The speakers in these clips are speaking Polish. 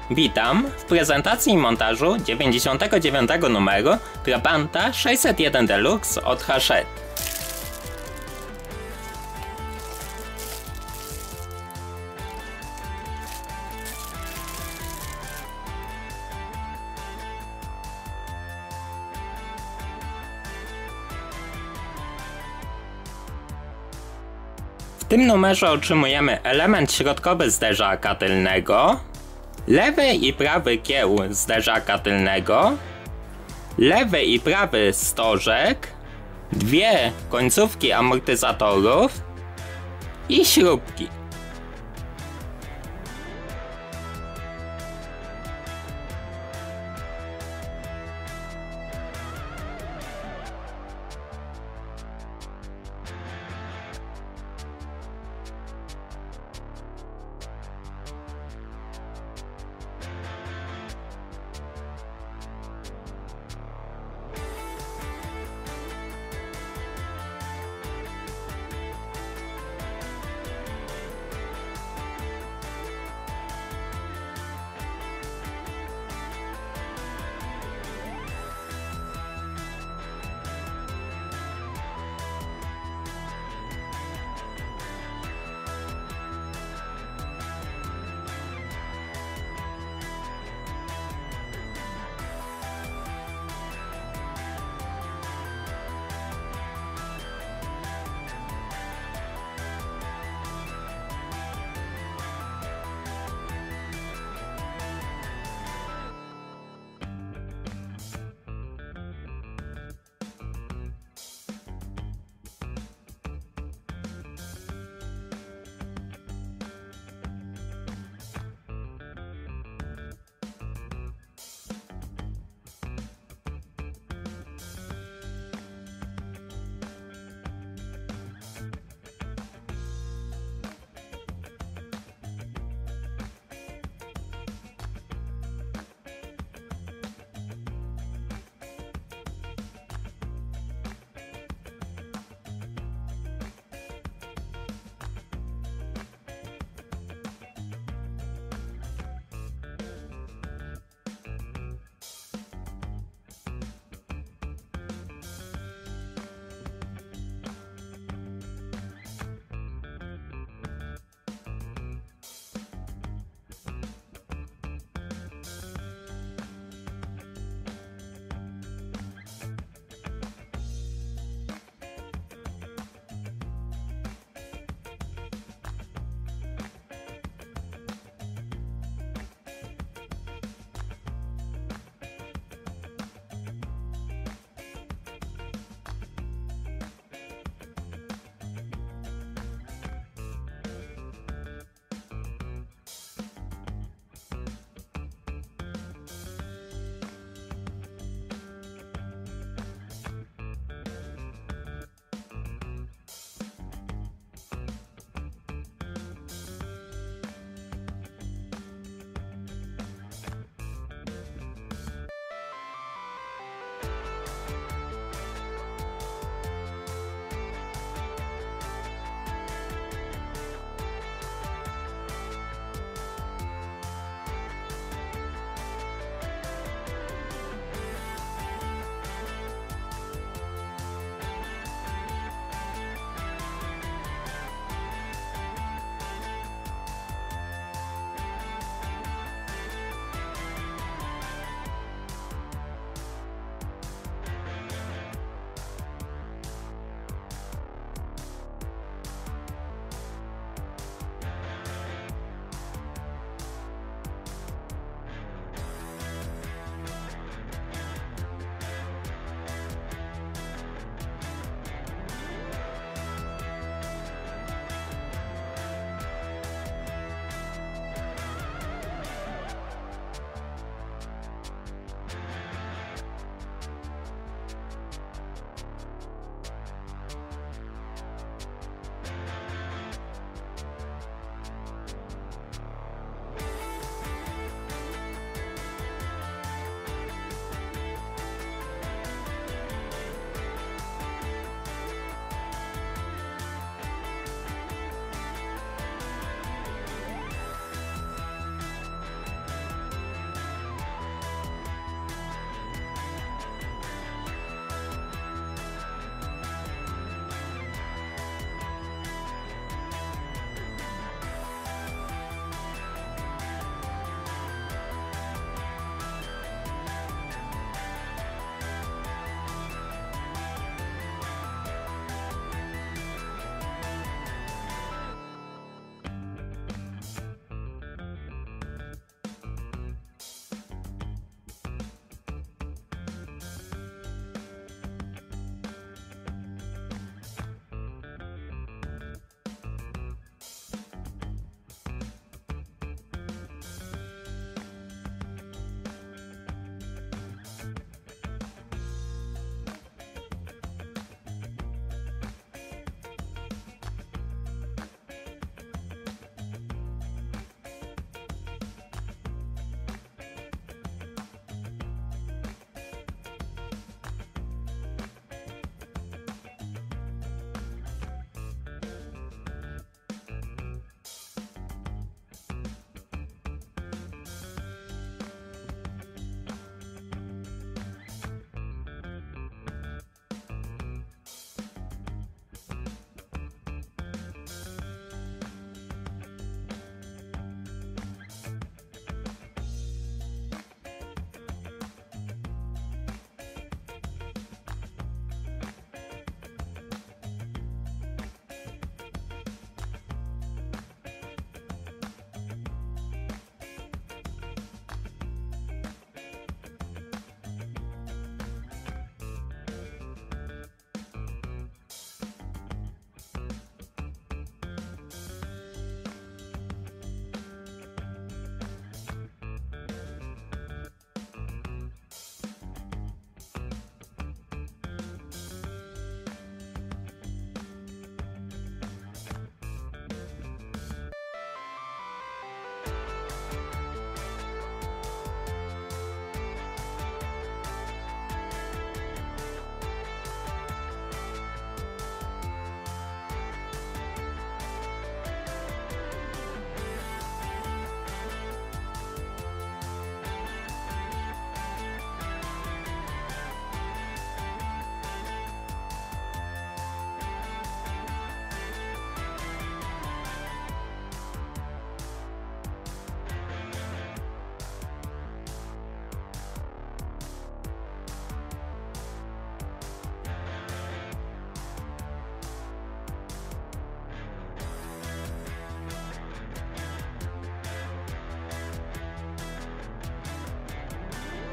Witam w prezentacji i montażu 99 numeru Trabanta 601 Deluxe od Hachette. W tym numerze otrzymujemy element środkowy zderzaka tylnego, lewy i prawy kieł zderzaka tylnego, lewy i prawy stożek, dwie końcówki amortyzatorów i śrubki.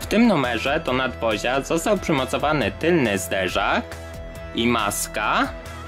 W tym numerze do nadwozia został przymocowany tylny zderzak i maska,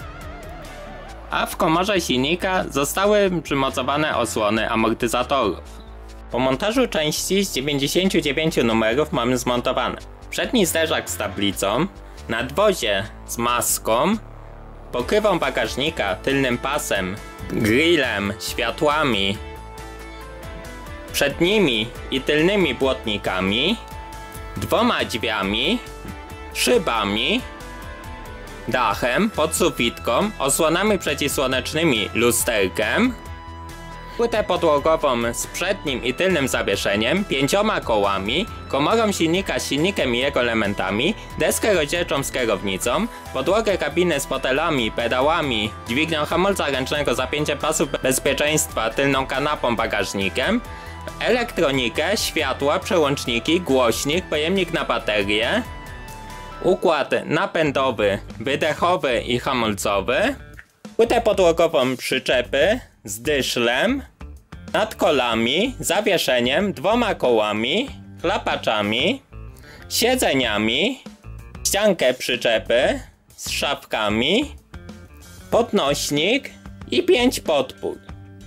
a w komorze silnika zostały przymocowane osłony amortyzatorów. Po montażu części z 99 numerów mamy zmontowane przedni zderzak z tablicą, nadwozie z maską, pokrywą bagażnika, tylnym pasem, grillem, światłami, przednimi i tylnymi błotnikami, dwoma drzwiami, szybami, dachem, podsufitką, osłonami przeciwsłonecznymi, lusterkiem, płytę podłogową z przednim i tylnym zawieszeniem, 5 kołami, komorą silnika z silnikiem i jego elementami, deskę rozdzielczą z kierownicą, podłogę kabiny z fotelami, pedałami, dźwignią hamulca ręcznego, zapięcie pasów bezpieczeństwa, tylną kanapą, bagażnikiem, elektronikę, światła, przełączniki, głośnik, pojemnik na baterię, układ napędowy, wydechowy i hamulcowy, płytę podłogową przyczepy z dyszlem, nadkolami, zawieszeniem, 2 kołami, chlapaczami, siedzeniami, ściankę przyczepy z szafkami, podnośnik i 5 podpór.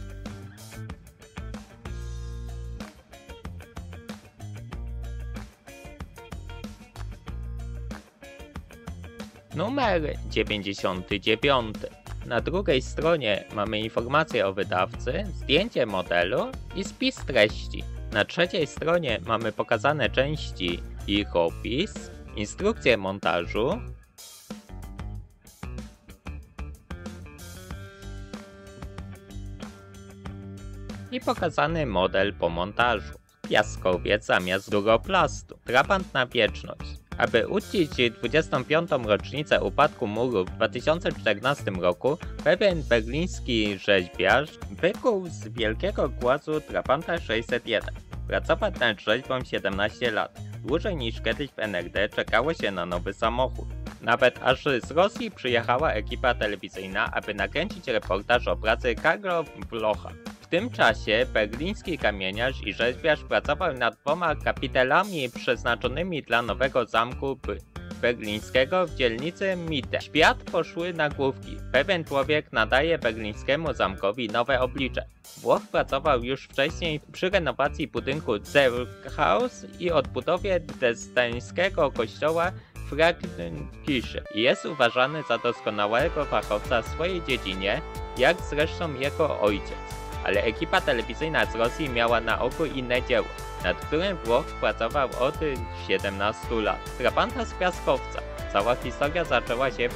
Numer 99. Na drugiej stronie mamy informację o wydawcy, zdjęcie modelu i spis treści. Na trzeciej stronie mamy pokazane części i ich opis, instrukcję montażu, i pokazany model po montażu. Piaskowiec zamiast duroplastu. Trabant na wieczność. Aby uczcić 25. rocznicę upadku muru w 2014 roku, pewien berliński rzeźbiarz wykuł z wielkiego głazu Trabanta 601. Pracował nad rzeźbą 17 lat. Dłużej niż kiedyś w NRD czekało się na nowy samochód. Nawet aż z Rosji przyjechała ekipa telewizyjna, aby nakręcić reportaż o pracy Karla Blocha. W tym czasie berliński kamieniarz i rzeźbiarz pracował nad 2 kapitelami przeznaczonymi dla nowego zamku berlińskiego w dzielnicy Mitte. Świat poszły nagłówki. Pewien człowiek nadaje berlińskiemu zamkowi nowe oblicze. Włoch pracował już wcześniej przy renowacji budynku Zerkhaus i odbudowie dresdeńskiego kościoła Frauenkirche. Jest uważany za doskonałego fachowca w swojej dziedzinie, jak zresztą jego ojciec. Ale ekipa telewizyjna z Rosji miała na oku inne dzieło, nad którym Włoch pracował od 17 lat. Trabanta z piaskowca. Cała historia zaczęła się w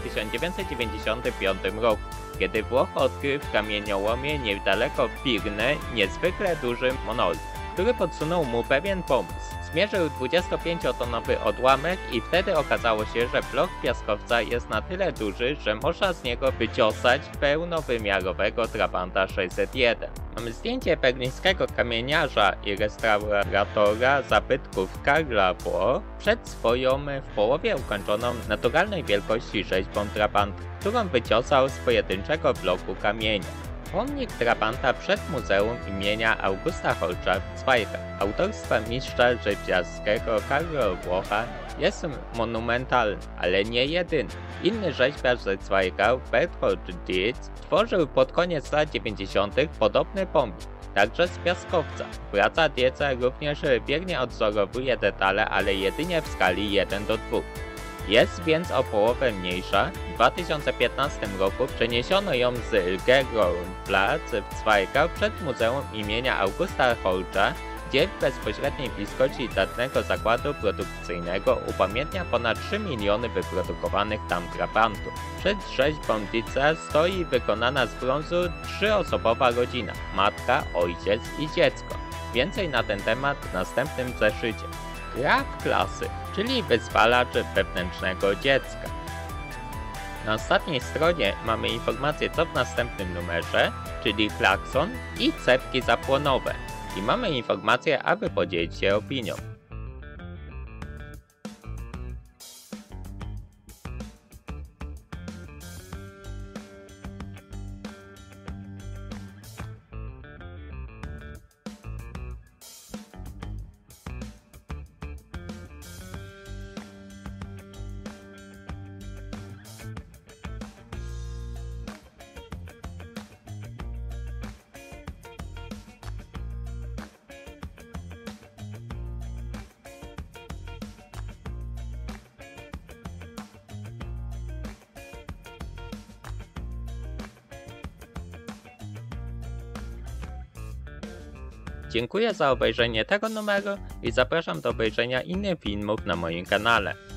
1995 roku, kiedy Włoch odkrył w kamieniołomie niedaleko Pirny niezwykle duży monolit, który podsunął mu pewien pomysł. Zmierzył 25-tonowy odłamek i wtedy okazało się, że blok piaskowca jest na tyle duży, że można z niego wyciosać pełnowymiarowego Trabanta 601. Mamy zdjęcie berlińskiego kamieniarza i restauratora zabytków Karla Bloch przed swoją w połowie ukończoną naturalnej wielkości rzeźbą Trabanta, którą wyciosał z pojedynczego bloku kamienia. Pomnik Trabanta przed Muzeum imienia Augusta Holcza w Zweigach, autorstwa mistrza rzeźbiarskiego Karla Blocha, jest monumentalny, ale nie jedyny. Inny rzeźbiarz ze Zweigach, Berthold Dietz, tworzył pod koniec lat 90. podobny pomnik, także z piaskowca. Praca Dietza również wiernie odwzorowuje detale, ale jedynie w skali 1:2. Jest więc o połowę mniejsza. W 2015 roku przeniesiono ją z Geroldplatz w Zweigach przed Muzeum imienia Augusta Holcza, gdzie w bezpośredniej bliskości dawnego zakładu produkcyjnego upamiętnia ponad 3 miliony wyprodukowanych tam trabantów. Przed rzeźbą Dietza stoi wykonana z brązu 3-osobowa rodzina: matka, ojciec i dziecko. Więcej na ten temat w następnym zeszycie. Graf klasy, czyli wyzwalacz wewnętrznego dziecka. Na ostatniej stronie mamy informację, co w następnym numerze, czyli klakson i cewki zapłonowe. I mamy informację, aby podzielić się opinią. Dziękuję za obejrzenie tego numeru i zapraszam do obejrzenia innych filmów na moim kanale.